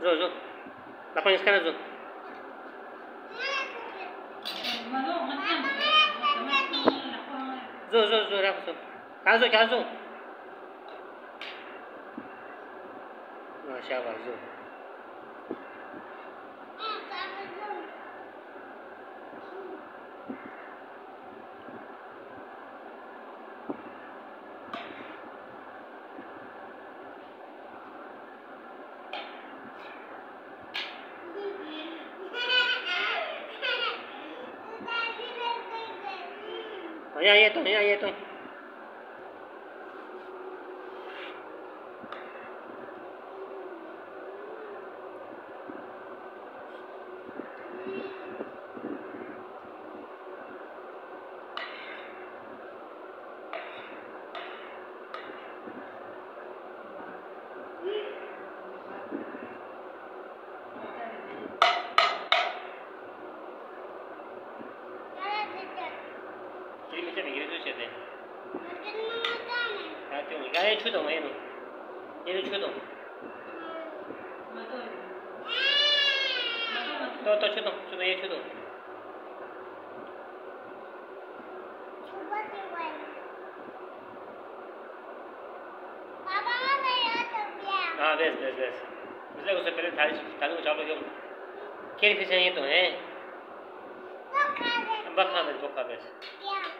Zo. Lapang sekarang zo. Zo, rap zo. Kau zo. Masyaallah zo. Yang itu. Ini macam ni tu cerita. Ini cudong ini. Ini cudong. Tu cudong ini cudong. हाँ बस उससे पहले थाली को चावल क्यों खेल फिर ये तो है बखा बस